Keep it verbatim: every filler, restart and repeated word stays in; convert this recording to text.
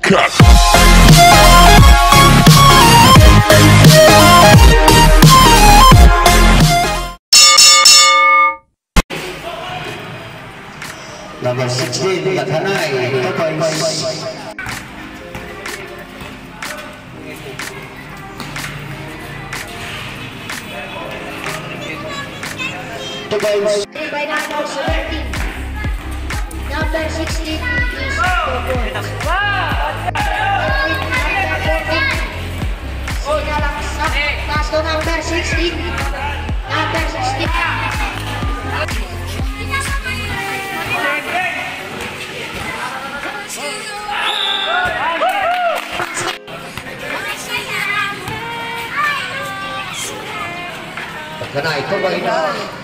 Cut. Number sixteen, Lakanay, Tuloy. Tuloy. By number seventeen. Number sixteen is Tuloy. Number fourteen. Sina lang sa taas to number sixteen. Number sixteen. Lakanay, Tuloy na.